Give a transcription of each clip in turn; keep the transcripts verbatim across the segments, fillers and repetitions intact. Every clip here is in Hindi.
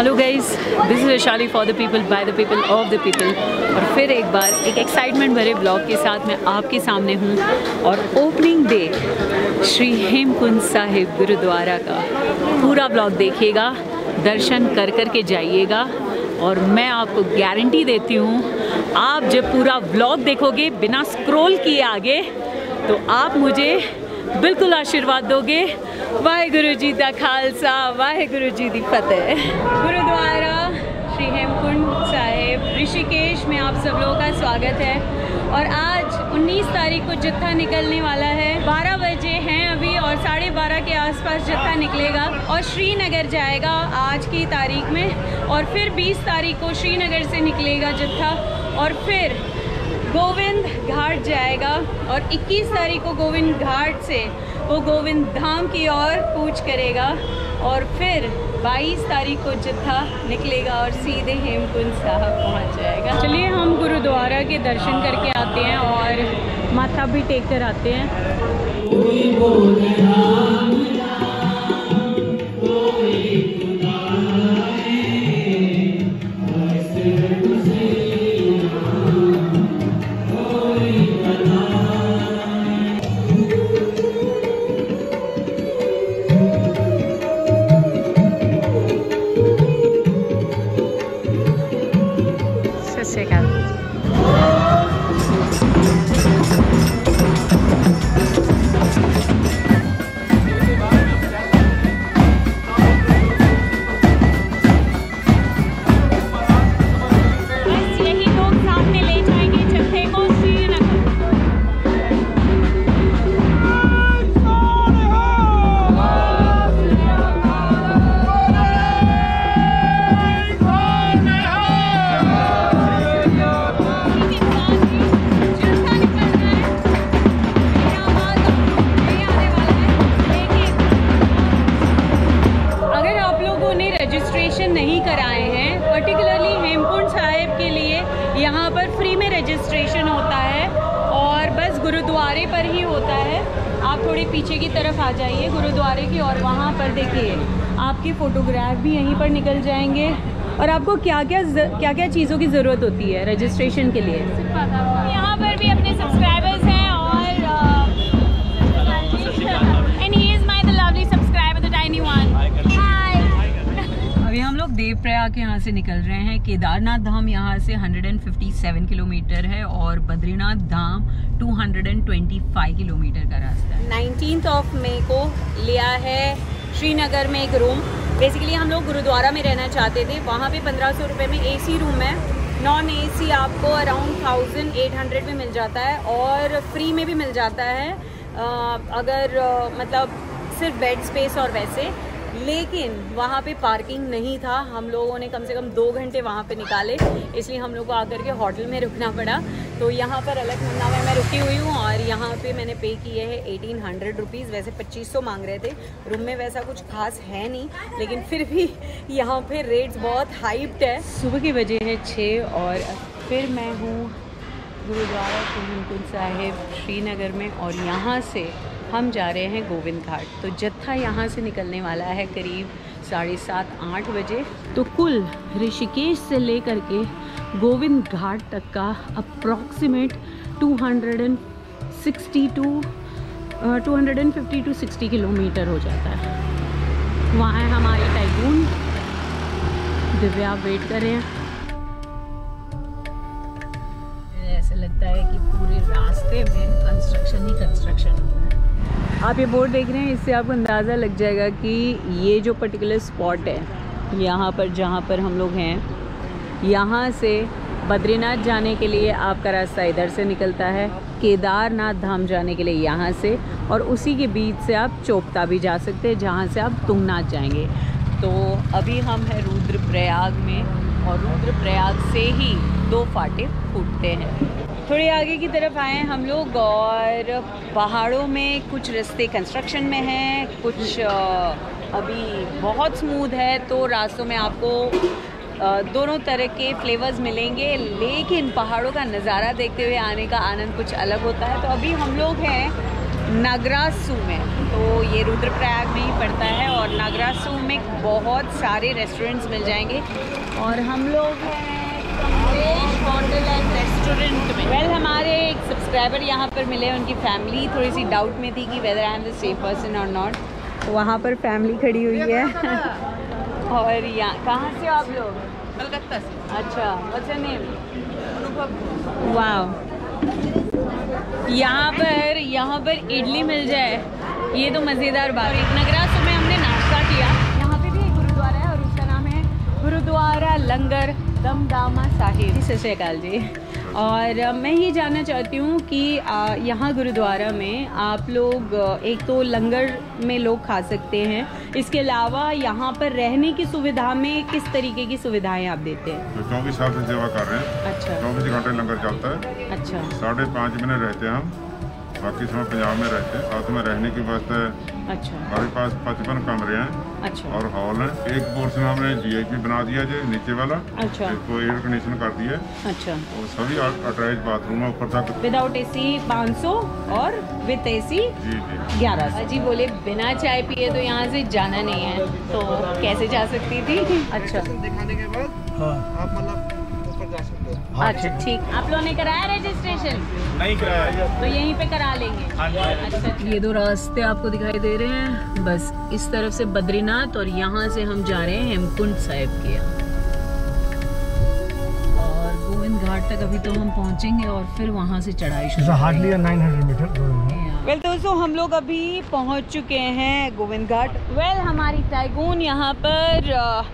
Hello guys, this is Vaishali for the people by the people of the people. और फिर एक बार एक एक्साइटमेंट भरे ब्लॉग के साथ मैं आपके सामने हूँ और ओपनिंग डे श्री हेमकुंड साहिब गुरुद्वारा का पूरा ब्लॉग देखिएगा, दर्शन कर कर के जाइएगा। और मैं आपको गारंटी देती हूँ, आप जब पूरा ब्लॉग देखोगे बिना स्क्रॉल किए आगे, तो आप मुझे बिल्कुल आशीर्वाद दोगे। वाहेगुरु जी दा खालसा, वाहेगुरु जी दी फतेह। गुरुद्वारा श्री हेमकुंड साहिब ऋषिकेश में आप सब लोगों का स्वागत है। और आज उन्नीस तारीख को जत्था निकलने वाला है। बारह बजे हैं अभी और साढ़े बारह के आसपास जत्था निकलेगा और श्रीनगर जाएगा आज की तारीख में। और फिर बीस तारीख को श्रीनगर से निकलेगा जत्था और फिर गोविंद घाट जाएगा। और इक्कीस तारीख को गोविंद घाट से वो गोविंद धाम की ओर कूच करेगा। और फिर बाईस तारीख को जत्था निकलेगा और सीधे हेमकुंड साहब पहुंच जाएगा। चलिए हम गुरुद्वारा के दर्शन करके आते हैं और माथा भी टेक कर आते हैं। नहीं कराए हैं, पर्टिकुलरली हेमकुंड साहिब के लिए यहाँ पर फ्री में रजिस्ट्रेशन होता है और बस गुरुद्वारे पर ही होता है। आप थोड़ी पीछे की तरफ आ जाइए गुरुद्वारे की और वहाँ पर देखिए आपके फ़ोटोग्राफ भी यहीं पर निकल जाएंगे। और आपको क्या क्या क्या क्या चीज़ों की ज़रूरत होती है रजिस्ट्रेशन के लिए? यहाँ पर भी अपने सब्सक्राइबर्स हैं और and he is my the lovely subscriber the tiny one. अभी हम लोग देवप्रयाग के यहाँ से निकल रहे हैं। केदारनाथ धाम यहाँ से एक सौ सत्तावन किलोमीटर है और बद्रीनाथ धाम दो सौ पच्चीस किलोमीटर का रास्ता है। नाइनटीन्थ ऑफ मई को लिया है श्रीनगर में एक रूम। बेसिकली हम लोग गुरुद्वारा में रहना चाहते थे। वहाँ पे पंद्रह सौ रुपये में एसी रूम है, नॉन एसी आपको अराउंड थाउजेंड एट हंड्रेड में मिल जाता है और फ्री में भी मिल जाता है आ, अगर आ, मतलब सिर्फ बेड स्पेस और वैसे। लेकिन वहाँ पे पार्किंग नहीं था। हम लोगों ने कम से कम दो घंटे वहाँ पे निकाले, इसलिए हम लोग को आकर के होटल में रुकना पड़ा। तो यहाँ पर अलकनंदा में मैं रुकी हुई हूँ और यहाँ पे मैंने पे किए हैं एटीन हंड्रेड रुपीज़। वैसे पच्चीस सौ मांग रहे थे। रूम में वैसा कुछ खास है नहीं, लेकिन फिर भी यहाँ पे रेट्स बहुत हाइप्ड है। सुबह के बजे है छः और फिर मैं हूँ गुरुद्वारा श्री हेमकुंड साहिब श्रीनगर में और यहाँ से हम जा रहे हैं गोविंद घाट। तो जत्था यहाँ से निकलने वाला है करीब साढ़े सात आठ बजे। तो कुल ऋषिकेश से लेकर के गोविंद घाट तक का approximate two hundred sixty to two hundred fifty to sixty kilometre हो जाता है। वहाँ है हमारी टाइकून दिव्या, आप वेट कर रहे हैं। ऐसा लगता है कि पूरे रास्ते में कंस्ट्रक्शन ही कंस्ट्रक्शन हो रहा है। आप ये बोर्ड देख रहे हैं, इससे आपको अंदाज़ा लग जाएगा कि ये जो पर्टिकुलर स्पॉट है यहाँ पर जहाँ पर हम लोग हैं, यहाँ से बद्रीनाथ जाने के लिए आपका रास्ता इधर से निकलता है, केदारनाथ धाम जाने के लिए यहाँ से, और उसी के बीच से आप चोपता भी जा सकते हैं जहाँ से आप तुंगनाथ जाएंगे। तो अभी हम हैं रुद्रप्रयाग में और रुद्रप्रयाग से ही दो फाटे फूटते हैं। थोड़ी आगे की तरफ आए हैं हम लोग और पहाड़ों में कुछ रास्ते कंस्ट्रक्शन में हैं, कुछ अभी बहुत स्मूथ है। तो रास्तों में आपको दोनों तरह के फ्लेवर्स मिलेंगे, लेकिन पहाड़ों का नज़ारा देखते हुए आने का आनंद कुछ अलग होता है। तो अभी हम लोग हैं नागरासू में, तो ये रुद्रप्रयाग में ही पड़ता है और नागरासू में बहुत सारे रेस्टोरेंट्स मिल जाएंगे और हम लोग हैं कमलेश होटल एंड रेस्टोरेंट में। वेल well, हमारे एक सब्सक्राइबर यहाँ पर मिले, उनकी फैमिली थोड़ी सी डाउट में थी कि whether I am the safe person और नॉट, तो वहाँ पर फैमिली खड़ी हुई है और यहाँ कहाँ से आप लोग? कलकत्ता से। अच्छा, व्हाट्स योर नेम? अनुभव। वाह, यहाँ पर यहाँ पर इडली मिल जाए ये तो मज़ेदार बात है। नगरासू में हमने नाश्ता किया। यहाँ पे भी एक गुरुद्वारा है और उसका नाम है गुरुद्वारा लंगर दमदमा साहिब। सत श्री अकाल जी। और मैं ये जानना चाहती हूँ कि यहाँ गुरुद्वारा में आप लोग एक तो लंगर में लोग खा सकते हैं, इसके अलावा यहाँ पर रहने की सुविधा में किस तरीके की सुविधाएं आप देते हैं? तो चौबीस साल से सेवा कर रहे हैं। अच्छा। चौबीस घंटे लंगर चलता है। अच्छा। साढ़े पाँच महीने रहते हैं हम, बाकी समय पंजाब में रहते हैं। साथ में रहने की वास्ते अच्छा हमारे पास पचपन कमरे हैं। अच्छा। और हॉल है। एक पोर्शन हमने जीआईपी बना दिया जो नीचे वाला। अच्छा। इसको एयर कंडीशन कर दिया। अच्छा। और सभी अटैच बाथरूम है ऊपर तक। विदाउट एसी पाँच सौ और विद एसी जी जी ग्यारह सौ। जी बोले बिना चाय पिए तो यहाँ से जाना नहीं है, तो कैसे जा सकती थी? अच्छा, दिखाने के बाद हाँ। आप मतलब ऊपर जा सकते हो। हाँ, अच्छा ठीक। आप लोगों ने कराया रजिस्ट्रेशन? नहीं कराया, तो यहीं पे करा लेंगे। अच्छा, ये दो रास्ते आपको दिखाई दे रहे हैं, बस इस तरफ से बद्रीनाथ और यहाँ से हम जा रहे हैं हेमकुंड साहिब के, और गोविंद घाट तक अभी तो हम पहुँचेंगे और फिर वहाँ से चढ़ाई शुरू। हार्डली नाइन हंड्रेड मीटर। वेल well, दोस्तों हम लोग अभी पहुँच चुके हैं गोविंद घाट। वेल well, हमारी टाइगून यहाँ पर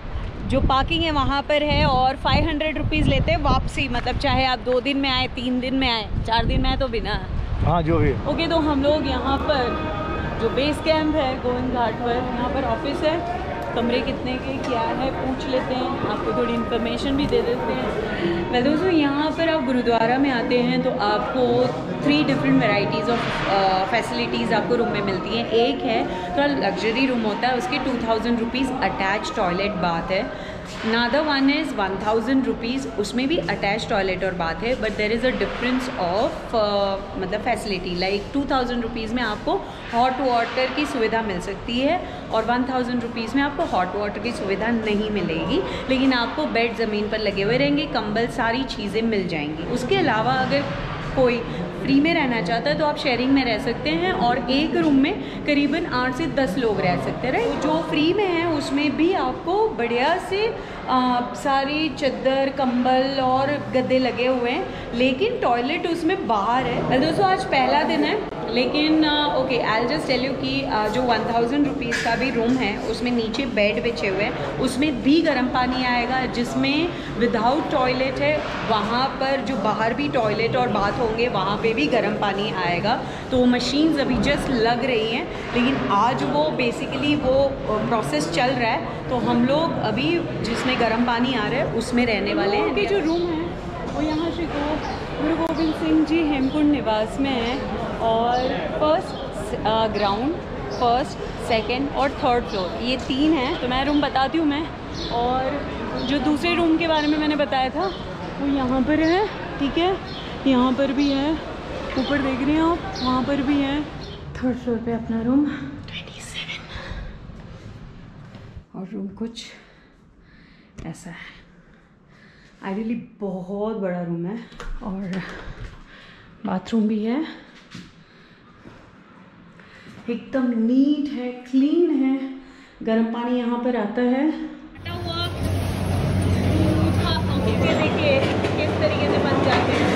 जो पार्किंग है वहाँ पर है और फाइव हंड्रेड रुपीज़ लेते हैं वापसी, मतलब चाहे आप दो दिन में आए, तीन दिन में आए, चार दिन में आए तो बिना। हाँ जो भी। ओके, तो हम लोग यहाँ पर जो बेस कैंप है गोविंद घाट पर, यहाँ पर ऑफिस है, कमरे कितने के क्या है पूछ लेते हैं, आपको थोड़ी इन्फॉर्मेशन भी दे देते हैं। मैं दोस्तों यहाँ पर आप गुरुद्वारा में आते हैं तो आपको three different varieties of facilities आपको रूम में मिलती हैं। एक है थोड़ा लग्जरी रूम होता है, उसके two thousand rupees attach toilet bath है। Other one is one thousand rupees, उसमें भी अटैच टॉयलेट और बात है, but there is a difference of मतलब facility. Like two thousand rupees में आपको हॉट वाटर की सुविधा मिल सकती है और वन थाउजेंड रुपीज़ में आपको हॉट वाटर की सुविधा नहीं मिलेगी, लेकिन आपको बेड ज़मीन पर लगे हुए रहेंगे, कंबल, सारी चीज़ें मिल जाएंगी। उसके अलावा अगर कोई फ्री में रहना चाहता है तो आप शेयरिंग में रह सकते हैं और एक रूम में करीबन आठ से दस लोग रह सकते हैं। राइट, जो फ्री में है उसमें भी आपको बढ़िया से आ, सारी चद्दर, कंबल और गद्दे लगे हुए हैं, लेकिन टॉयलेट उसमें बाहर है। दोस्तों आज पहला दिन है, लेकिन okay I just tell you कि आ, जो वन थाउजेंड रुपीज़ का भी रूम है उसमें नीचे बेड बिछे हुए हैं, उसमें भी गर्म पानी आएगा, जिसमें विदाउट टॉयलेट है वहाँ पर जो बाहर भी टॉयलेट और बाथ होंगे वहाँ पे भी गर्म पानी आएगा। तो मशीन्स अभी जस्ट लग रही हैं, लेकिन आज वो बेसिकली वो प्रोसेस चल रहा है, तो हम लोग अभी जिसमें गर्म पानी आ रहा है उसमें रहने वाले हैं। कि जो रूम है वो यहाँ श्री गुरु गोविंद सिंह जी हेमकुंड निवास में है और फर्स्ट ग्राउंड, फर्स्ट, सेकंड और थर्ड फ्लोर, ये तीन हैं। तो मैं रूम बताती हूँ मैं, और जो दूसरे रूम के बारे में मैंने बताया था वो यहाँ पर है, ठीक है, यहाँ पर भी है, ऊपर देख रहे हैं आप, वहाँ पर भी है। थर्ड फ्लोर पे अपना रूम ट्वेंटी सेवन, और रूम कुछ ऐसा है। आइडियली बहुत बड़ा रूम है और बाथरूम भी है, एकदम नीट है, क्लीन है, गर्म पानी यहाँ पर आता है। देखिए किस तरीके से बन जाते हैं।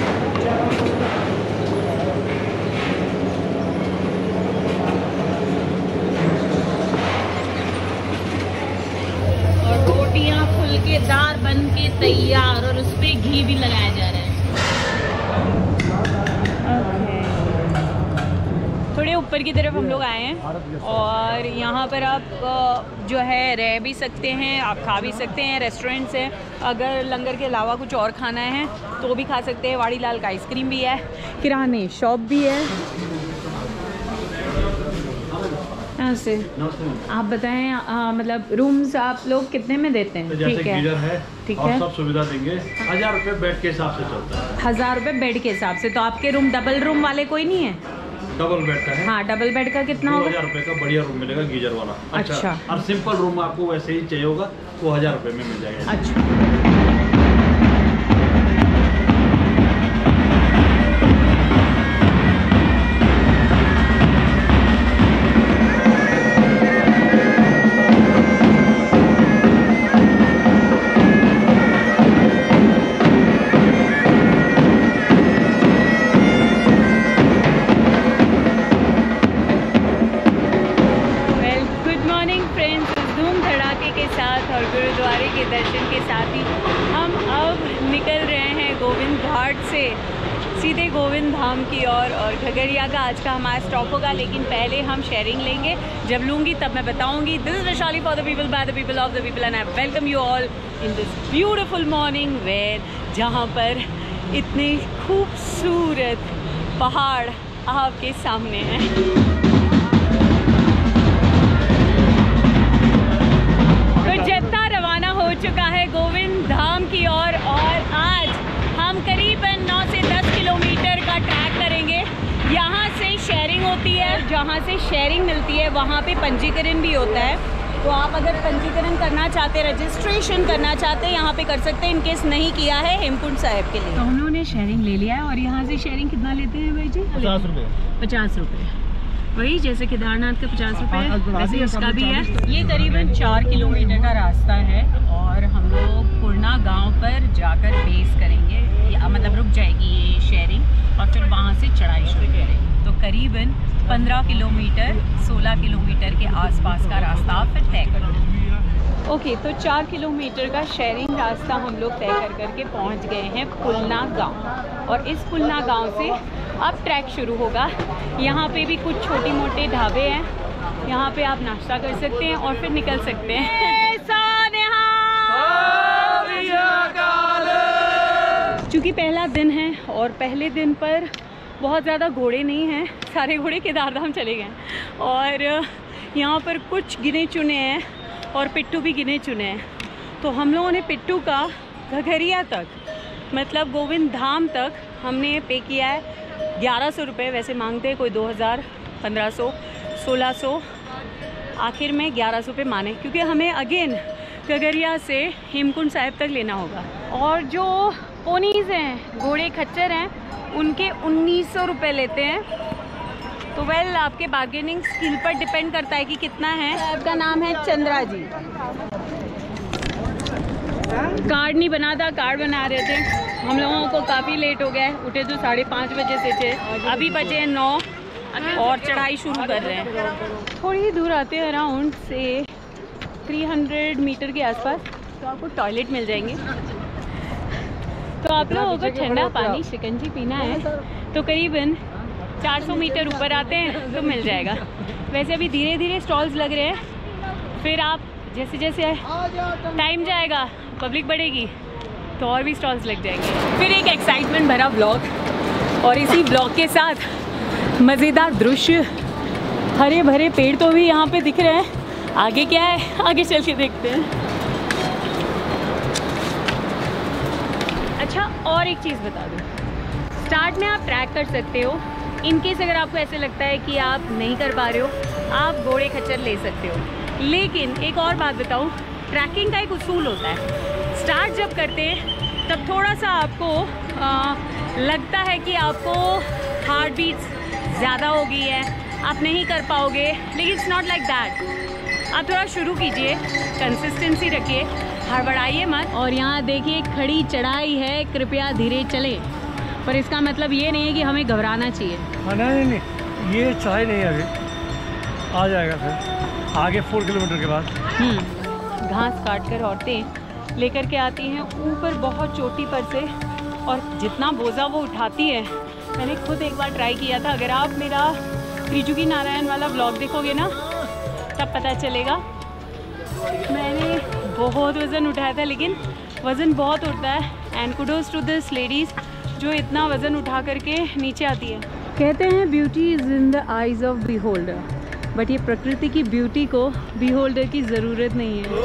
और रोटियाँ फुलकेदार बन के तैयार और उस पर घी भी लगाया जा रहा है। थोड़े ऊपर की तरफ हम लोग आए हैं और यहाँ पर आप जो है रह भी सकते हैं, आप खा भी सकते हैं, रेस्टोरेंट्स हैं। अगर लंगर के अलावा कुछ और खाना है तो भी खा सकते हैं। वाड़ी लाल का आइसक्रीम भी है, किराने शॉप भी है। यहाँ से आप बताएं, आ, मतलब रूम्स आप लोग कितने में देते हैं? तो ठीक है, ठीक है, सब सुविधा देंगे। हजार रुपये बेड के हिसाब से चलता है। हजार रुपये बेड के हिसाब से। तो आपके रूम डबल रूम वाले कोई नहीं है? डबल बेड का है। हाँ, डबल बेड का कितना दो होगा? हजार रुपए का बढ़िया रूम मिलेगा गीजर वाला। अच्छा, अच्छा। और सिंपल रूम आपको वैसे ही चाहिए होगा वो हजार रुपए में मिल जाएगा। अच्छा। और गुरुद्वारे के दर्शन के साथ ही हम अब निकल रहे हैं गोविंद घाट से सीधे गोविंद धाम की ओर और, और घगरिया का आज का हमारा स्टॉप होगा। लेकिन पहले हम शेयरिंग लेंगे, जब लूँगी तब मैं बताऊँगी। This is Vaishali for the people by the people of the people and I welcome you all in this beautiful morning where जहाँ पर इतने खूबसूरत पहाड़ आपके सामने हैं। जत्था रवाना हो चुका है गोविंद धाम की ओर और, और आज हम करीबन नौ से दस किलोमीटर का ट्रैक करेंगे। यहाँ से शेयरिंग होती है, जहाँ से शेयरिंग मिलती है वहाँ पे पंजीकरण भी होता है। तो आप अगर पंजीकरण करना चाहते हैं, रजिस्ट्रेशन करना चाहते हैं, यहाँ पे कर सकते हैं। इनकेस नहीं किया है हेमकुंड साहिब के लिए। तो हम लोगों ने शेयरिंग ले लिया है और यहाँ से शेयरिंग कितना लेते हैं भाई जी? पचास रुपये पचास रुपये वही जैसे केदारनाथ के पचास रुपये वैसे इसका भी है। ये करीबन चार किलोमीटर का रास्ता है और हम लोग पुरना गांव पर जाकर बेस करेंगे, या मतलब रुक जाएगी ये शेयरिंग और फिर वहां से चढ़ाई शुरू करेंगे। तो करीबन पंद्रह किलोमीटर सोलह किलोमीटर के आसपास का रास्ता आप फिर तय करेंगे। ओके, तो चार किलोमीटर का शेयरिंग रास्ता हम लोग तय कर करके पहुँच गए हैं पुलना गाँव और इस पुलना गाँव से अब ट्रैक शुरू होगा। यहाँ पे भी कुछ छोटे मोटे ढाबे हैं, यहाँ पे आप नाश्ता कर सकते हैं और फिर निकल सकते हैं। चूँकि पहला दिन है और पहले दिन पर बहुत ज़्यादा घोड़े नहीं हैं, सारे घोड़े केदारधाम चले गए और यहाँ पर कुछ गिने चुने हैं और पिट्टू भी गिने चुने हैं। तो हम लोगों ने पिट्टू का घगरिया तक मतलब गोविंद धाम तक हमने पे किया है ग्यारह सौ रुपये। वैसे मांगते हैं कोई दो हज़ार, पंद्रह सौ, सोलह सौ, आखिर में ग्यारह सौ रुपये माने क्योंकि हमें अगेन घगरिया से हेमकुंड साहिब तक लेना होगा। और जो पोनीज़ हैं, घोड़े खच्चर हैं, उनके उन्नीस सौ रुपये लेते हैं। तो वेल आपके बार्गेनिंग स्किल पर डिपेंड करता है कि कितना है। आपका नाम है चंद्रा जी। कार्ड नहीं बना था, कार्ड बना रहे थे। हम लोगों को काफ़ी लेट हो गया है, उठे तो साढ़े पाँच बजे से थे, अभी बजे हैं नौ और चढ़ाई शुरू कर रहे हैं। थोड़ी ही दूर आते हैं, अराउंड से तीन सौ मीटर के आसपास, तो आपको टॉयलेट मिल जाएंगे। तो आप लोगों को ठंडा पानी शिकंजी पीना है तो करीबन चार सौ मीटर ऊपर आते हैं तो मिल जाएगा। वैसे अभी धीरे धीरे स्टॉल्स लग रहे हैं, फिर आप जैसे जैसे टाइम जाएगा पब्लिक बढ़ेगी तो और भी स्टॉल्स लग जाएंगे। फिर एक एक्साइटमेंट भरा ब्लॉग और इसी ब्लॉग के साथ मज़ेदार दृश्य, हरे भरे पेड़ तो भी यहाँ पे दिख रहे हैं। आगे क्या है, आगे चल के देखते हैं। अच्छा, और एक चीज़ बता दूँ, स्टार्ट में आप ट्रैक कर सकते हो। इनकेस अगर आपको ऐसे लगता है कि आप नहीं कर पा रहे हो, आप घोड़े खच्चर ले सकते हो। लेकिन एक और बात बताऊँ, ट्रैकिंग का एक उसूल होता है। स्टार्ट जब करते हैं तब थोड़ा सा आपको आ, लगता है कि आपको हार्ट बीट्स ज़्यादा हो गई है, आप नहीं कर पाओगे, लेकिन इट्स नॉट लाइक दैट। आप थोड़ा शुरू कीजिए, कंसिस्टेंसी रखिए, हड़बड़ाइए मत। और यहाँ देखिए खड़ी चढ़ाई है, कृपया धीरे चलें। पर इसका मतलब ये नहीं है कि हमें घबराना चाहिए। नहीं नहीं, ये चढ़ाई नहीं है, अभी आ जाएगा फिर आगे फोर किलोमीटर के बाद। घास काट कर औरतें लेकर के आती हैं ऊपर बहुत चोटी पर से, और जितना बोझा वो उठाती है, मैंने खुद एक बार ट्राई किया था। अगर आप मेरा त्रिजुगी नारायण वाला ब्लॉग देखोगे ना तब पता चलेगा। मैंने बहुत वज़न उठाया था, लेकिन वज़न बहुत उठता है। And kudos to this ladies जो इतना वज़न उठा करके नीचे आती है। कहते हैं beauty is in the eyes of beholder, but ये प्रकृति की ब्यूटी को बिहोल्डर की ज़रूरत नहीं है।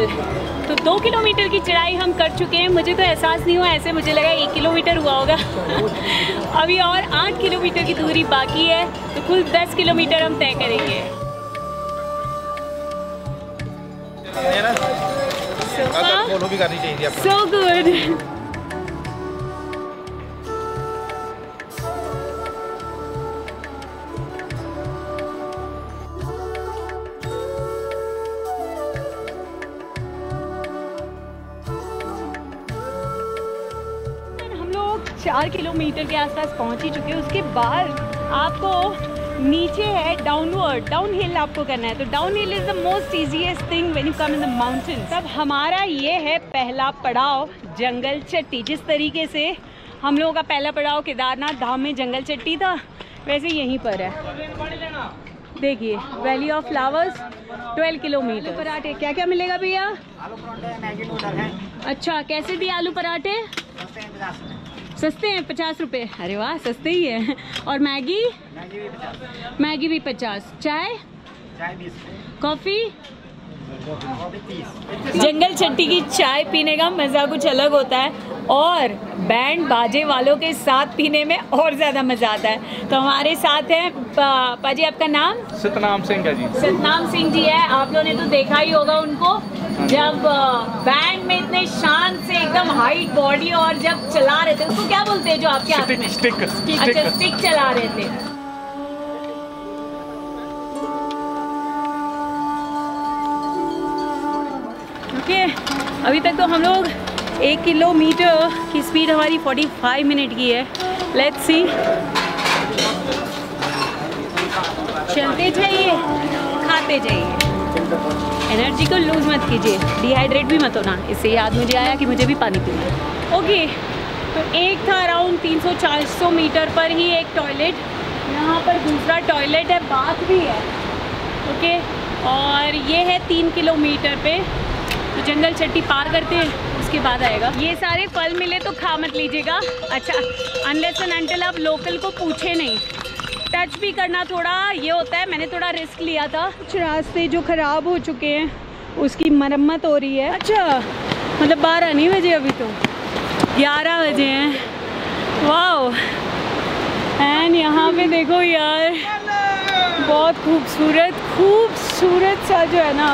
ब्यूटीफुल। तो दो किलोमीटर की चढ़ाई हम कर चुके हैं। मुझे तो एहसास नहीं हुआ, ऐसे मुझे लगा एक किलोमीटर हुआ होगा। अभी और आठ किलोमीटर की दूरी बाकी है, तो कुल दस किलोमीटर हम तय करेंगे। फॉलो भी करनी चाहिए आपको। So good। हम लोग चार किलोमीटर के आसपास पहुंच ही चुके हैं। उसके बाद आपको नीचे है डाउनवर्ड, डाउन हिल आपको करना है। तो downhill is the most easiest thing when you come in the mountains. तब हमारा ये है पहला पड़ाव जंगल चट्टी। जिस तरीके से हम लोगों का पहला पड़ाव केदारनाथ धाम में जंगल चट्टी था, वैसे यहीं पर है। देखिए valley of flowers, twelve kilometre. पराठे क्या क्या मिलेगा भैया? आलू पराठे, मैगी नूडल है। अच्छा, कैसे दिए आलू पराठे? सस्ते हैं, पचास रुपये। अरे वाह, सस्ते ही है। और मैगी? मैगी भी पचास। मैगी भी पचास। चाय? चाय बीस। कॉफ़ी? कॉफी तीस। जंगल चट्टी की चाय पीने का मज़ा कुछ अलग होता है, और बैंड बाजे वालों के साथ पीने में और ज़्यादा मज़ा आता है। तो हमारे साथ हैं पा, पाजी, आपका नाम? सतनाम सिंह है जी। सतनाम सिंह जी है। आप लोगों ने तो देखा ही होगा उनको, जब बैंड में इतने शान से एकदम हाइट बॉडी, और जब चला रहे थे, उसको क्या बोलते हैं जो आपके हाथ में? स्टिक। अच्छा, स्टिक चला रहे थे। ओके, अभी तक तो हम लोग एक किलोमीटर की स्पीड हमारी पैंतालीस मिनट की है। लेट्स सी, चलते जाइए, खाते जाइए, एनर्जी को लूज मत कीजिए, डिहाइड्रेट भी मत होना। इससे याद मुझे आया कि मुझे भी पानी पीना है। ओके, तो एक था अराउंड तीन सौ चार सौ मीटर पर ही एक टॉयलेट, यहाँ पर दूसरा टॉयलेट है, बाथ भी है। ओके, और ये है तीन किलोमीटर पे। तो जंगल चट्टी पार करते हैं, उसके बाद आएगा। ये सारे फल मिले तो खा मत लीजिएगा। अच्छा, अनलेस एंड अनटिल आप लोकल को पूछे नहीं। टच भी करना थोड़ा ये होता है, मैंने थोड़ा रिस्क लिया था। कुछ रास्ते जो ख़राब हो चुके हैं उसकी मरम्मत हो रही है। अच्छा, मतलब बारह नहीं बजे, अभी तो ग्यारह बजे हैं। वाओ, एंड यहाँ पे देखो यार, बहुत खूबसूरत खूबसूरत सा जो है ना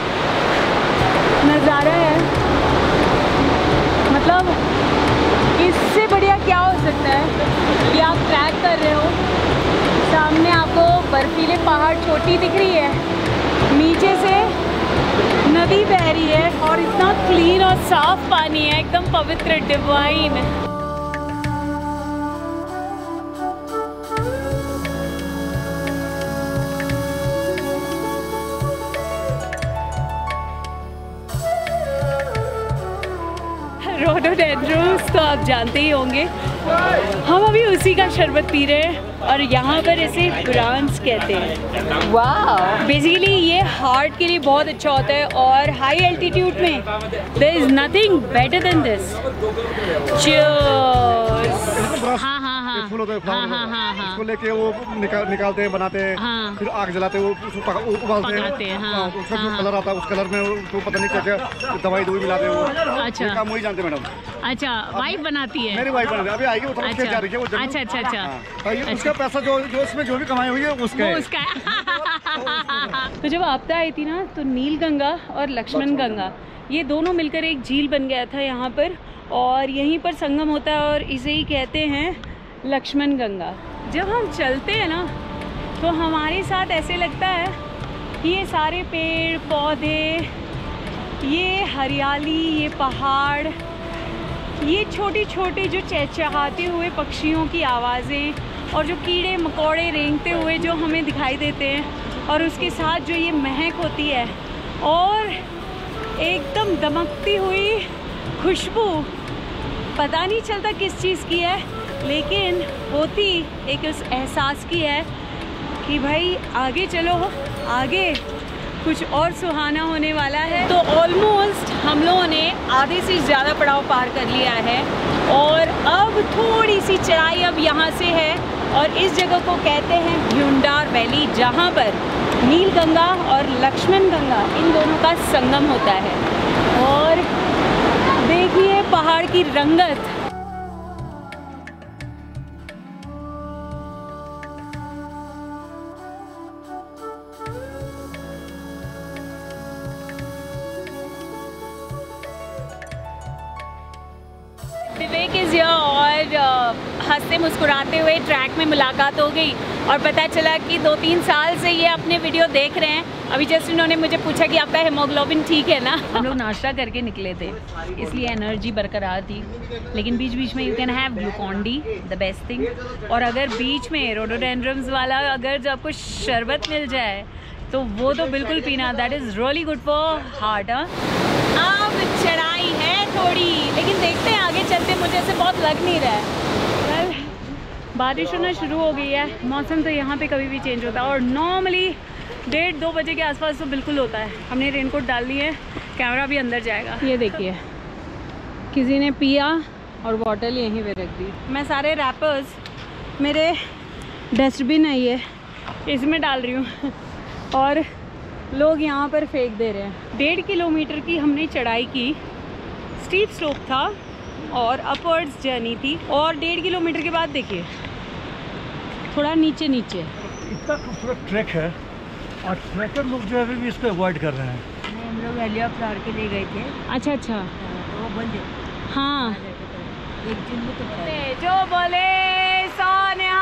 नज़ारा है। मतलब इससे बढ़िया क्या हो सकता है कि आप ट्रैक कर रहे हो, सामने आपको बर्फीले पहाड़ चोटी दिख रही है, नीचे से नदी बह रही है, और इतना क्लीन और साफ पानी है, एकदम पवित्र, डिवाइन। रोडोडेंड्रॉन्स तो आप जानते ही होंगे, हम अभी उसी का शरबत पी रहे हैं, और यहाँ पर इसे ब्रांच कहते हैं। वाह, बेसिकली ये हार्ट के लिए बहुत अच्छा होता है, और हाई एल्टीट्यूड में there is nothing better than this. Cheers. हाँ हाँ हाँ फूल होता है, हाँ हाँ हाँ हाँ, उसको लेके वो निकाल निकालते हैं, बनाते हैं, हाँ, फिर आग जलाते हैं, वो उसको पका- उबालते पकाते हैं, हैं, हाँ, उसका जो हाँ। कलर आता है, उस कलर में उसको पता नहीं क्या क्या दवाई दवाई मिलाते हैं वो। अच्छा। ये काम वही जानते हैं मैडम। अच्छा, वाइफ बनाती है? मेरी वाइफ बना रही है, अभी आएगी, वो थोड़ा अच्छा। जा रही है वो जरूर। अच्छा अच्छा अच्छा, हाँ, तो ये उसका पैसा जो जो इसमें जो भी कमाई हुई है उसका वो है। उसका है। तो जब आपदा आई थी ना, तो नील गंगा और लक्ष्मण गंगा ये दोनों मिलकर एक झील बन गया था यहाँ पर, और यहीं पर संगम होता है, और इसे ही कहते हैं लक्ष्मण गंगा। जब हम चलते हैं ना, तो हमारे साथ ऐसे लगता है कि ये सारे पेड़ पौधे, ये हरियाली, ये पहाड़, ये छोटे छोटे जो चहचहाते हुए पक्षियों की आवाज़ें, और जो कीड़े मकोड़े रेंगते हुए जो हमें दिखाई देते हैं, और उसके साथ जो ये महक होती है, और एकदम दमकती हुई खुशबू, पता नहीं चलता किस चीज़ की है, लेकिन होती एक उस एहसास की है कि भाई आगे चलो, आगे कुछ और सुहाना होने वाला है। तो ऑलमोस्ट हम लोगों ने आधे से ज़्यादा पड़ाव पार कर लिया है, और अब थोड़ी सी चढ़ाई अब यहाँ से है, और इस जगह को कहते हैं भ्यूंडार वैली, जहाँ पर नील गंगा और लक्ष्मण गंगा इन दोनों का संगम होता है। और देखिए पहाड़ की रंगत। विवेक इज़ हियर और हंसते मुस्कुराते हुए ट्रैक में मुलाकात हो गई और पता चला कि दो तीन साल से ये अपने वीडियो देख रहे हैं। अभी जस्ट इन्होंने मुझे पूछा कि आपका हेमोग्लोबिन ठीक है ना। हम लोग नाश्ता करके निकले थे इसलिए एनर्जी बरकरार थी, लेकिन बीच बीच में you can have Glucon D, the best thing. और अगर बीच में रोडोडेंड्रम्स वाला अगर जो आपको शरबत मिल जाए तो वो तो बिल्कुल पीना, that is really good for heart. अब चढ़ाई है थोड़ी, लेकिन देखते हैं आगे चलते, मुझे ऐसे बहुत लग नहीं रहा है। well, बारिश होना शुरू हो गई है। मौसम तो यहाँ पे कभी भी चेंज होता है और नॉर्मली डेढ़ दो बजे के आसपास तो बिल्कुल होता है। हमने रेनकोट डाल ली है, कैमरा भी अंदर जाएगा। ये देखिए किसी ने पिया और बॉटल यहीं पे रख दी। मैं सारे रैपर्स मेरे डस्टबिन है ये इसमें डाल रही हूँ और लोग यहाँ पर फेंक दे रहे हैं। डेढ़ किलोमीटर की हमने चढ़ाई की, स्टीप स्लोप था और अपवर्ड्स जर्नी थी। और डेढ़ किलोमीटर के बाद देखिए थोड़ा नीचे नीचे। इतना खूबसूरत ट्रैक है और ट्रैकर लोग जो है अभी भी इसको अवॉइड कर रहे हैं। हम लोग वैली ऑफ फ्लावर के लिए गए थे। अच्छा अच्छा तो वो बंद है। हाँ एक दिन में तो जो बोले सोनिया।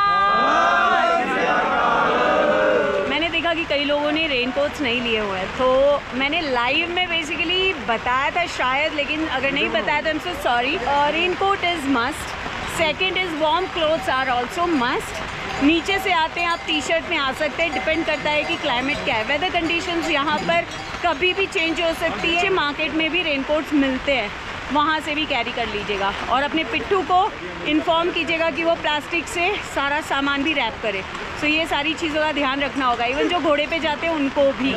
मैंने देखा कि कई लोगों ने रेनकोट्स नहीं लिए हुए हैं, तो मैंने लाइव में बेसिकली बताया था शायद, लेकिन अगर नहीं बताया तो I am so sorry. Raincoat is must. Second is warm clothes are also must. नीचे से आते हैं आप टी शर्ट में आ सकते हैं, डिपेंड करता है कि क्लाइमेट क्या है। वेदर कंडीशंस यहाँ पर कभी भी चेंज हो सकती है। मार्केट में भी रेनकोट्स मिलते हैं, वहाँ से भी कैरी कर लीजिएगा और अपने पिट्ठू को इन्फॉर्म कीजिएगा कि वो प्लास्टिक से सारा सामान भी रैप करे। सो ये सारी चीज़ों का ध्यान रखना होगा। इवन जो घोड़े पे जाते हैं उनको भी।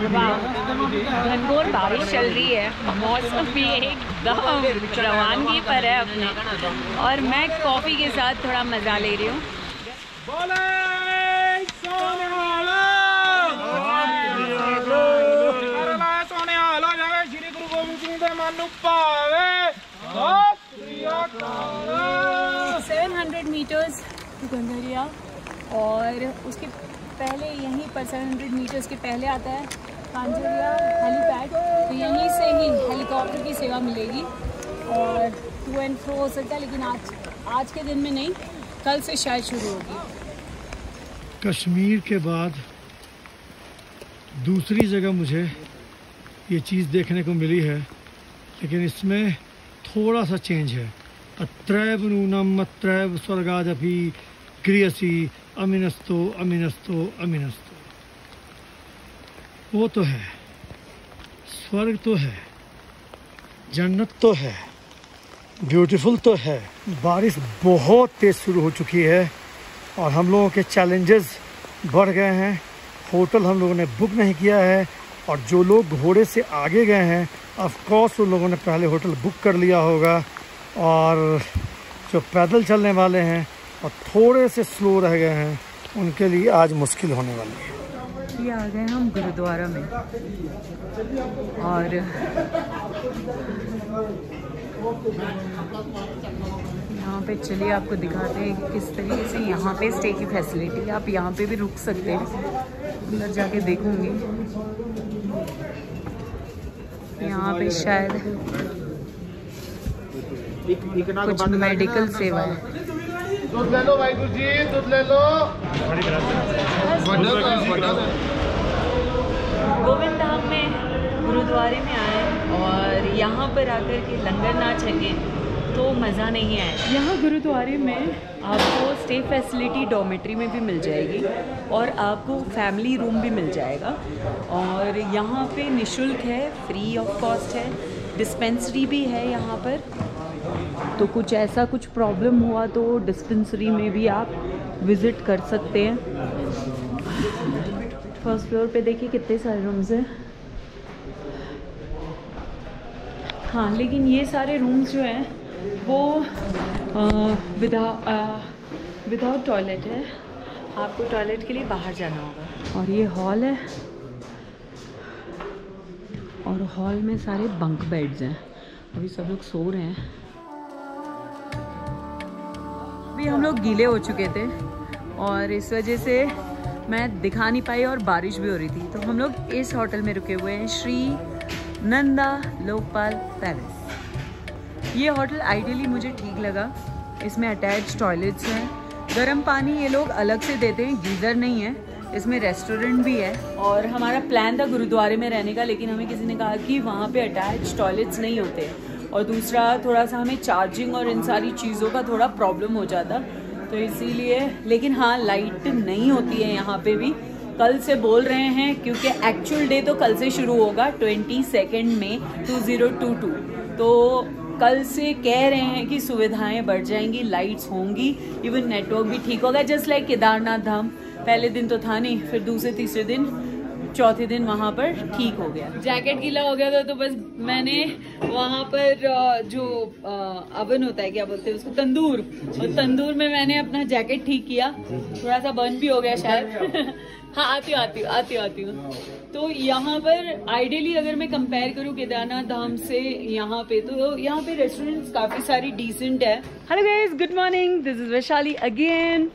घनघोर बारिश चल रही है, मौसम भी एकदम रवानगी पर है अपने, और मैं कॉफ़ी के साथ थोड़ा मज़ा ले रही हूँ। सेवन हंड्रेड मीटर्स गंगरिया और उसके पहले यहीं पर सेवन हंड्रेड मीटर्स के पहले आता है कांजरिया हेलीपैड। तो यहीं से ही हेलीकॉप्टर की सेवा मिलेगी और टू एंड फ्रो हो सकता है, लेकिन आज आज के दिन में नहीं, कल से शायद शुरू होगी। कश्मीर के बाद दूसरी जगह मुझे ये चीज़ देखने को मिली है, लेकिन इसमें थोड़ा सा चेंज है। अत्रैव नूनम अत्रैव स्वर्गादपि क्रियसी अमीनस्तो अमीनस्तो अमीनस्तो। वो तो है, स्वर्ग तो है, जन्नत तो है, ब्यूटीफुल तो है। बारिश बहुत तेज़ शुरू हो चुकी है और हम लोगों के चैलेंजेस बढ़ गए हैं। होटल हम लोगों ने बुक नहीं किया है और जो लोग घोड़े से आगे गए हैं ऑफ कोर्स उन लोगों ने पहले होटल बुक कर लिया होगा, और जो पैदल चलने वाले हैं और थोड़े से स्लो रह गए हैं उनके लिए आज मुश्किल होने वाली है। ये आ गए हम गुरुद्वारा में और यहाँ पे चलिए आपको दिखाते हैं कि किस तरीके से यहाँ पे स्टे की फैसिलिटी है। आप यहाँ पे भी रुक सकते हैं, अंदर जाके देखूंगी। यहाँ पे शायद कुछ मेडिकल सेवा है। दूध ले लो वाहिगुरु जी, दूध ले लो। गोविंद धाम में गुरुद्वारे में आए और यहाँ पर आकर के लंगर ना छके तो मज़ा नहीं आया। यहाँ गुरुद्वारे में आपको स्टे फैसिलिटी डॉर्मेट्री में भी मिल जाएगी और आपको फैमिली रूम भी मिल जाएगा, और यहाँ पे निशुल्क है, फ्री ऑफ कॉस्ट है। डिस्पेंसरी भी है यहाँ पर, तो कुछ ऐसा कुछ प्रॉब्लम हुआ तो डिस्पेंसरी में भी आप विज़िट कर सकते हैं। फर्स्ट फ्लोर पे देखिए कितने सारे रूम्स हैं। हाँ, लेकिन ये सारे रूम्स जो हैं वो विदाउट विदाउट टॉयलेट है। आपको टॉयलेट के लिए बाहर जाना होगा। और ये हॉल है और हॉल में सारे बंक बेड्स हैं। अभी सब लोग सो रहे हैं। अभी हम लोग गीले हो चुके थे और इस वजह से मैं दिखा नहीं पाई और बारिश भी हो रही थी, तो हम लोग इस होटल में रुके हुए हैं, श्री नंदा लोकपाल पैलेस। ये होटल आइडियली मुझे ठीक लगा। इसमें अटैच टॉयलेट्स हैं, गर्म पानी ये लोग अलग से देते हैं, गीज़र नहीं है। इसमें रेस्टोरेंट भी है और हमारा प्लान था गुरुद्वारे में रहने का, लेकिन हमें किसी ने कहा कि वहाँ पे अटैच टॉयलेट्स नहीं होते और दूसरा थोड़ा सा हमें चार्जिंग और इन सारी चीज़ों का थोड़ा प्रॉब्लम हो जाता, तो इसीलिए। लेकिन हाँ, लाइट नहीं होती है यहाँ पे भी, कल से बोल रहे हैं, क्योंकि एक्चुअल डे तो कल से शुरू होगा ट्वेंटी सेकेंड में टू ज़ीरो टू टू, तो कल से कह रहे हैं कि सुविधाएं बढ़ जाएंगी, लाइट्स होंगी, इवन नेटवर्क भी ठीक होगा, जस्ट लाइक केदारनाथ धाम। पहले दिन तो था नहीं, फिर दूसरे तीसरे दिन चौथे दिन वहाँ पर ठीक हो गया। जैकेट गीला हो गया था तो बस मैंने वहाँ पर जो अवन होता है, क्या बोलते हैं उसको, तंदूर, और तंदूर में मैंने अपना जैकेट ठीक किया, थोड़ा सा बर्न भी हो गया शायद। हाँ, आती हूँ आती हूँ आती हूँ आती हूँ तो यहाँ पर आइडियली अगर मैं कंपेयर करूँ केदारनाथ धाम से यहाँ पे, तो यहाँ पे रेस्टोरेंट्स काफ़ी सारी डिसेंट है। Hello guys, good morning, this is Vaishali again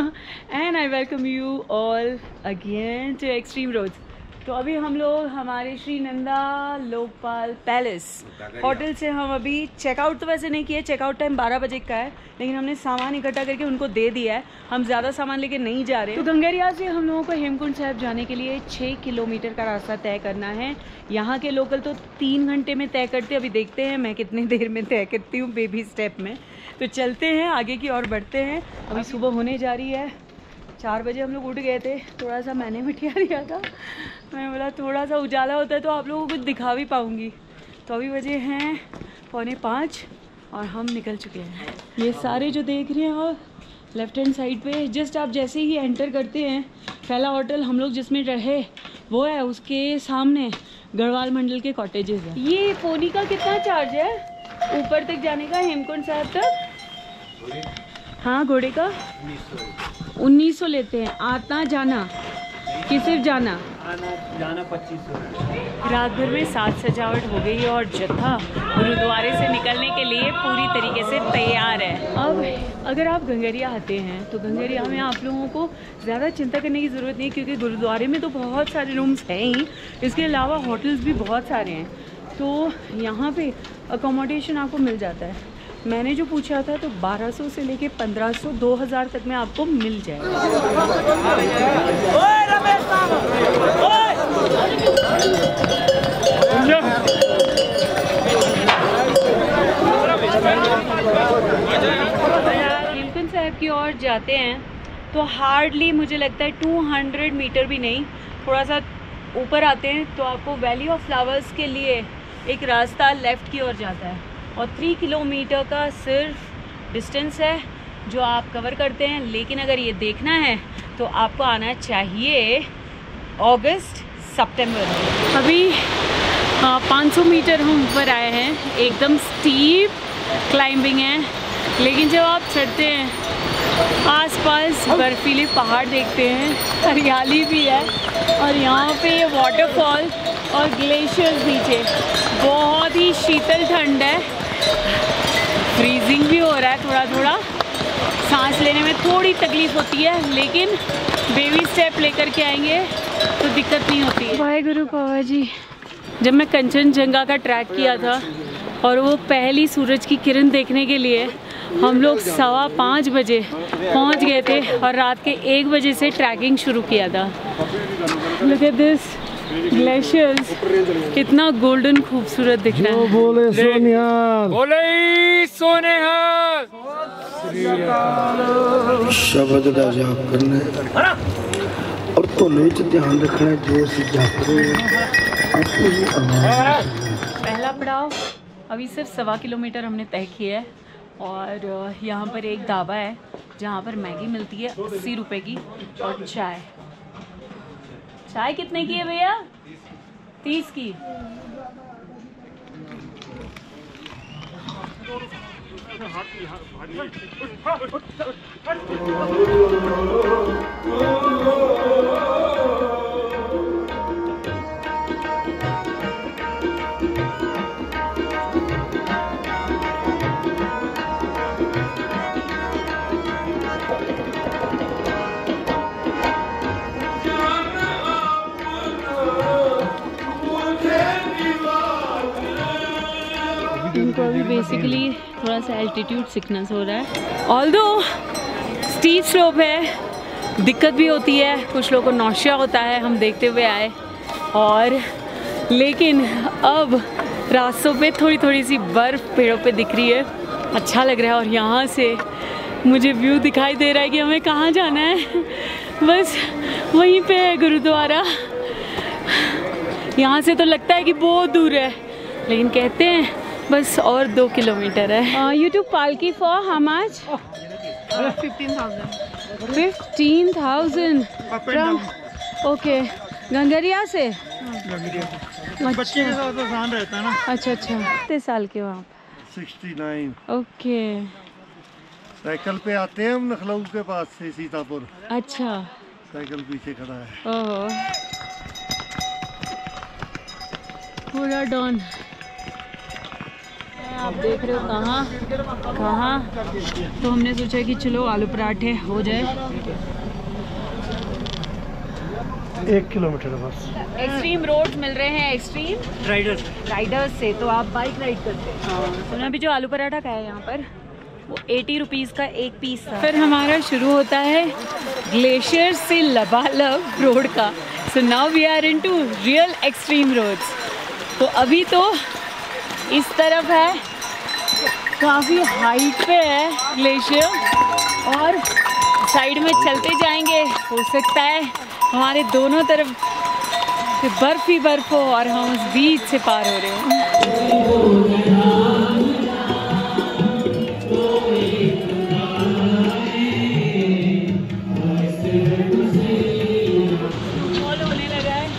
and I welcome you all again to extreme roads. तो अभी हम लोग हमारे श्री नंदा लोकपाल पैलेस होटल से हम अभी चेकआउट तो वैसे नहीं किए, चेकआउट टाइम बारह बजे का है, लेकिन हमने सामान इकट्ठा करके उनको दे दिया है। हम ज़्यादा सामान लेके नहीं जा रहे। तो गंगरिया से हम लोगों को हेमकुंड साहिब जाने के लिए छः किलोमीटर का रास्ता तय करना है। यहाँ के लोकल तो तीन घंटे में तय करते, अभी देखते हैं मैं कितनी देर में तय करती हूँ बेबी स्टेप में। तो चलते हैं आगे की ओर बढ़ते हैं। अभी सुबह होने जा रही है, चार बजे हम लोग उठ गए थे, थोड़ा सा मैंने मिटिया दिया था, मैं बोला थोड़ा सा उजाला होता है तो आप लोगों को कुछ दिखा भी पाऊँगी। तो अभी बजे हैं पौने पाँच और हम निकल चुके हैं। ये सारे जो देख रहे हैं और लेफ्ट हैंड साइड पे, जस्ट आप जैसे ही एंटर करते हैं, पहला होटल हम लोग जिसमें रहे वो है, उसके सामने गढ़वाल मंडल के कॉटेजेस हैं। ये पोनी का कितना चार्ज है ऊपर तक जाने का, हेमकुंड साहिब तक? हाँ, घोड़े का उन्नीस सौ लेते हैं। आना जाना कि सिर्फ जाना? आना जाना पच्चीस सौ। रात भर में साज सजावट हो गई और जत्था गुरुद्वारे से निकलने के लिए पूरी तरीके से तैयार है। अब अगर आप गंगरिया आते हैं तो गंगरिया में आप लोगों को ज़्यादा चिंता करने की ज़रूरत नहीं, क्योंकि गुरुद्वारे में तो बहुत सारे रूम्स हैं ही, इसके अलावा होटल्स भी बहुत सारे हैं, तो यहाँ पे अकोमोडेशन आपको मिल जाता है। मैंने जो पूछा था तो बारह सौ से लेके पंद्रह सौ, दो हज़ार तक में आपको मिल जाएगा। हेमकुंड साहिब की ओर जाते हैं तो हार्डली मुझे लगता है दो सौ मीटर भी नहीं, थोड़ा सा ऊपर आते हैं तो आपको वैली ऑफ फ्लावर्स के लिए एक रास्ता लेफ़्ट की ओर जाता है और थ्री किलोमीटर का सिर्फ डिस्टेंस है जो आप कवर करते हैं। लेकिन अगर ये देखना है तो आपको आना चाहिए अगस्त सितंबर। अभी पाँच सौ मीटर हम ऊपर आए हैं, एकदम स्टीप क्लाइंबिंग है, लेकिन जब आप चढ़ते हैं आसपास बर्फीले पहाड़ देखते हैं, हरियाली भी है और यहाँ पे ये वाटरफॉल और ग्लेशियर्स नीचे, बहुत ही शीतल ठंड है, फ्रीजिंग भी हो रहा है थोड़ा थोड़ा, सांस लेने में थोड़ी तकलीफ होती है, लेकिन बेबी स्टेप लेकर के आएंगे तो दिक्कत नहीं होती है। वाहेगुरु बाबा जी, जब मैं कंचनजंगा का ट्रैक किया था और वो पहली सूरज की किरण देखने के लिए हम लोग सवा पाँच बजे पहुंच गए थे और रात के एक बजे से ट्रैकिंग शुरू किया था। लुक एट दिस ग्लेशियर्स, कितना गोल्डन खूबसूरत दिख रहा है। बोले सोनिहाल, बोले सोनिहाल। शब्द का जाप करना है और तो नहीं तो ध्यान रखना है, जोर से जाप पहला पड़ाव अभी सिर्फ सवा किलोमीटर हमने तय किया है और यहाँ पर एक ढाबा है जहाँ पर मैगी मिलती है अस्सी रुपए की और चाय। चाय कितने की है भैया? तीस की। इनको अभी बेसिकली थोड़ा सा एल्टीट्यूड सिकनेस हो रहा है। ऑल्दो स्टीप स्लोप है, दिक्कत भी होती है, कुछ लोगों को नौशिया होता है, हम देखते हुए आए। और लेकिन अब रास्तों पे थोड़ी थोड़ी सी बर्फ़ पेड़ों पे दिख रही है, अच्छा लग रहा है। और यहाँ से मुझे व्यू दिखाई दे रहा है कि हमें कहाँ जाना है। बस वहीं पे है गुरुद्वारा। यहाँ से तो लगता है कि बहुत दूर है, लेकिन कहते हैं बस और दो किलोमीटर है। You two palki for how much? Fifteen thousand fifteen thousand from okay Ghangaria से। बच्चे के साथ आसान रहता है ना। अच्छा अच्छा, कितने साल के हो आप? Sixty nine. ओके, साइकिल पे आते हैं हम लखनऊ के पास से सीतापुर। अच्छा, साइकिल पीछे खड़ा है। ओहो, पूरा डॉन। आप देख रहे हो कहाँ कहाँ, तो हमने सोचा कि चलो आलू पराठे हो जाए। एक किलोमीटर बस। एक्सट्रीम रोड्स मिल रहे हैं एक्सट्रीम राइडर्स राइडर्स से, तो आप बाइक राइड करते हैं। तो अभी जो आलू पराठा खाया यहाँ पर वो एटी रुपीज़ का एक पीस था। फिर हमारा शुरू होता है ग्लेशियर से लबालब रोड का। So now we are into real extreme roads. तो अभी तो इस तरफ है, काफ़ी हाइट पे है ग्लेशियर, और साइड में चलते जाएंगे, हो सकता है हमारे दोनों तरफ बर्फ ही बर्फ हो और हम उस बीच से पार हो रहे हो। होने लगा है।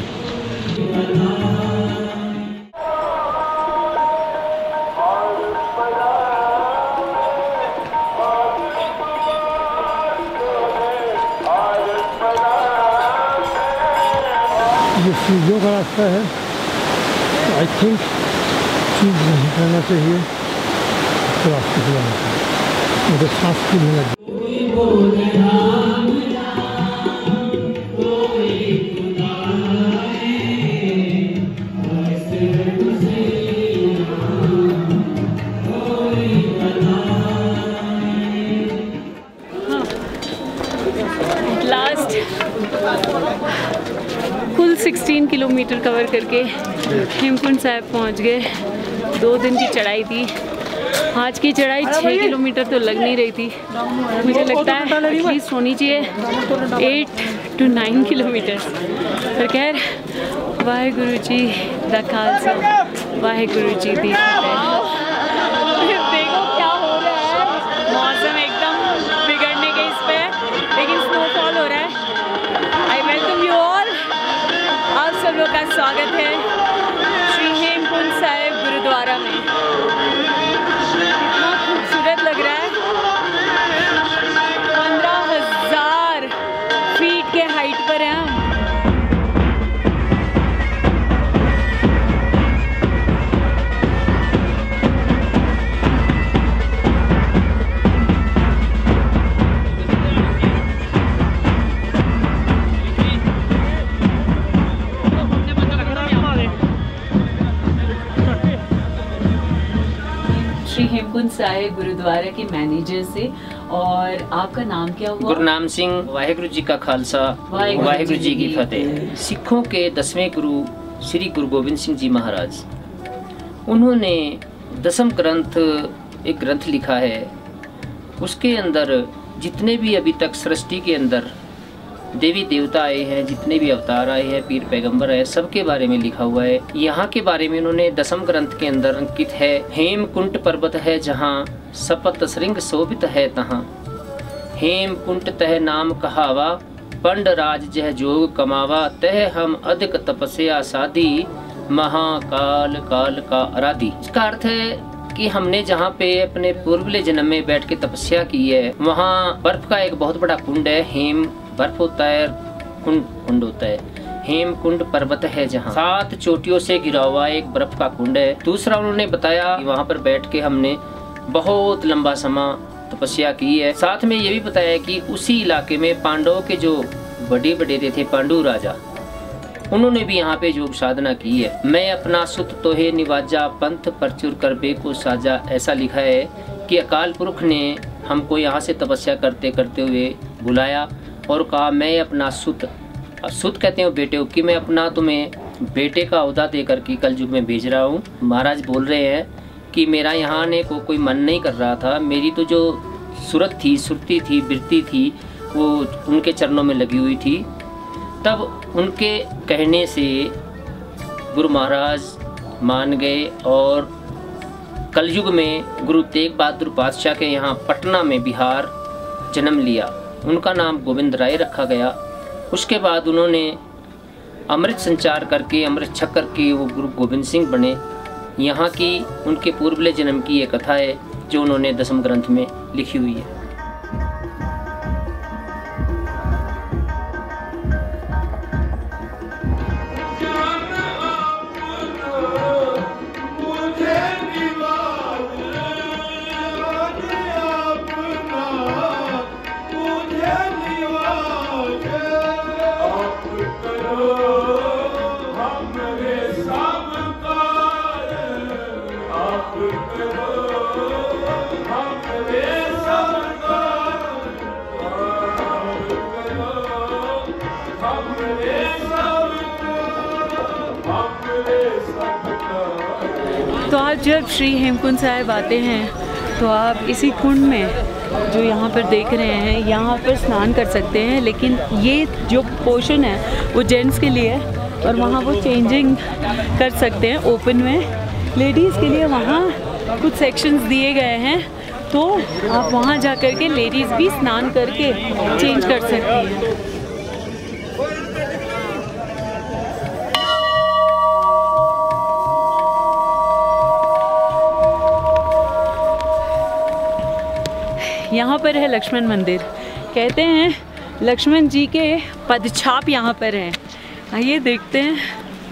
ये सीढ़ियों का रास्ता है, आई थिंक चीज नहीं करना चाहिए, तो रास्ते से जाना चाहिए। मुझे सांस फूलने लगी। लास्ट कुल सोलह किलोमीटर कवर करके हेमकुंड साहिब पहुंच गए। दो दिन की चढ़ाई थी, आज की चढ़ाई छः किलोमीटर तो लग नहीं रही थी, मुझे लगता है एटलीस्ट होनी चाहिए एट टू नाइन किलोमीटर। पर खैर, वाहेगुरु जी दा खालसा, वाहेगुरु जी दी फतेह। देखो क्या हो रहा है, मौसम एकदम बिगड़ने के इस पे, लेकिन स्नोफॉल हो रहा है। आई वेलकम यू ऑल, आप सब लोग का स्वागत है श्री हेमकुंड साहिब गुरुद्वारा में। कितना खूबसूरत लग रहा है, पंद्रह हजार फीट के हाइट पर हैं हम। हेमकुंड साहिब गुरुद्वारा के मैनेजर से। और आपका नाम क्या हुआ? गुरनाम सिंह। वाहेगुरु जी का खालसा, वाहेगुरु जी की फतेह। सिखों के दसवें गुरु श्री गुरु गोविंद सिंह जी महाराज, उन्होंने दसम ग्रंथ एक ग्रंथ लिखा है। उसके अंदर जितने भी अभी तक सृष्टि के अंदर देवी देवता आए हैं, जितने भी अवतार आए हैं, पीर पैगंबर आए, सबके बारे में लिखा हुआ है। यहाँ के बारे में उन्होंने दसम ग्रंथ के अंदर अंकित है। हेमकुंट पर्वत है जहाँ, सपत श्रृंग शोभित है तहाँ। हेमकुंट तह नाम कहावा, पंड राज जह जोग कमावा। तह हम अधिक तपस्या साधी, महाकाल काल का आराधी। इसका अर्थ है कि हमने जहाँ पे अपने पूर्वले जन्म में बैठ के तपस्या की है, वहाँ बर्फ का एक बहुत बड़ा कुंड है। हेम बर्फ होता है, कुंड कुंड होता है। हेमकुंड पर्वत है जहाँ, सात चोटियों से घिरा हुआ एक बर्फ का कुंड है। दूसरा उन्होंने बताया कि वहाँ पर बैठ के हमने बहुत लंबा समय तपस्या की है। साथ में ये भी बताया कि उसी इलाके में पांडवों के जो बड़े बड़े थे, पांडु राजा, उन्होंने भी यहाँ पे योग साधना की है। मैं अपना सुत तोहे निवाजा पंथ परचुर कर बे को साजा, ऐसा लिखा है कि अकाल पुरख ने हमको यहाँ से तपस्या करते करते हुए बुलाया और कहा मैं अपना सुत, सुत कहते हो बेटे हो, कि मैं अपना तुम्हें बेटे का ओहदा दे करके कल युग में भेज रहा हूँ। महाराज बोल रहे हैं कि मेरा यहाँ आने को कोई मन नहीं कर रहा था, मेरी तो जो सूरत थी, सुरती थी, वृत्ति थी, वो उनके चरणों में लगी हुई थी। तब उनके कहने से गुरु महाराज मान गए और कलयुग में गुरु तेग बहादुर पातशाह के यहाँ पटना में बिहार जन्म लिया। उनका नाम गोविंद राय रखा गया। उसके बाद उन्होंने अमृत संचार करके, अमृत छक करके वो गुरु गोविंद सिंह बने। यहाँ की उनके पूर्वले जन्म की ये कथा है जो उन्होंने दसम ग्रंथ में लिखी हुई है। तो आप जब श्री हेमकुंड साहिब आते हैं तो आप इसी कुंड में जो यहाँ पर देख रहे हैं यहाँ पर स्नान कर सकते हैं, लेकिन ये जो पोर्शन है वो जेंट्स के लिए है और वहाँ वो चेंजिंग कर सकते हैं ओपन में। लेडीज़ के लिए वहाँ कुछ सेक्शंस दिए गए हैं, तो आप वहाँ जा कर के लेडीज़ भी स्नान करके चेंज कर सकती हैं। यहाँ पर है लक्ष्मण मंदिर। कहते हैं लक्ष्मण जी के पदछाप यहाँ पर हैं। आइए देखते हैं।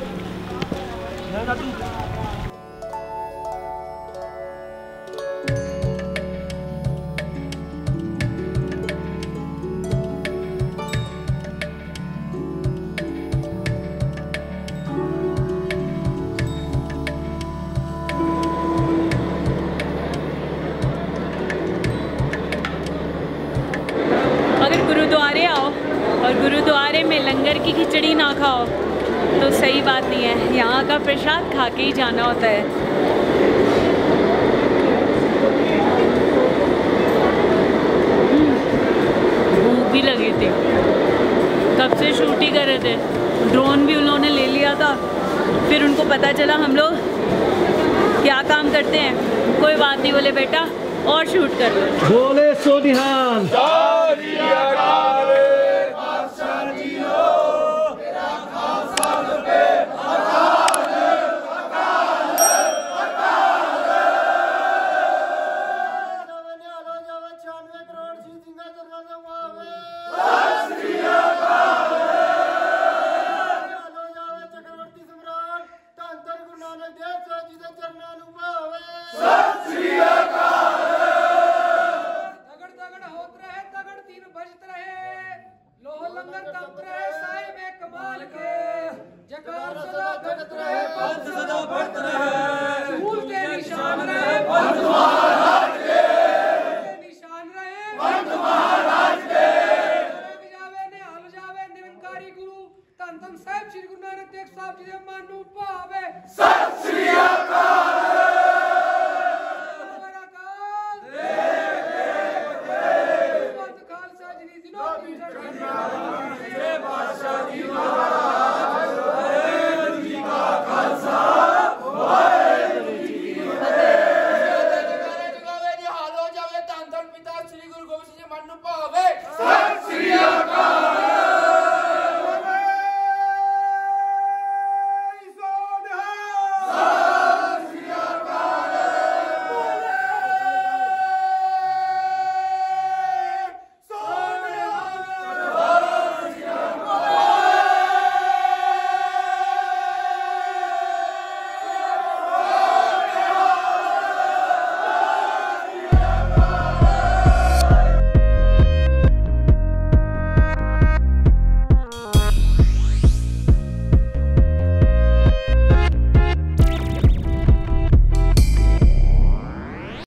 अगर गुरुद्वारे आओ और गुरुद्वारे में लंगर की खिचड़ी ना खाओ तो सही बात नहीं है। यहाँ का प्रसाद खा के ही जाना होता है। भूख भी लगी थी, कब से शूट ही कर रहे थे। ड्रोन भी उन्होंने ले लिया था, फिर उनको पता चला हम लोग क्या काम करते हैं। कोई बात नहीं, बोले बेटा और शूट कर लो। बोले सो निहाल।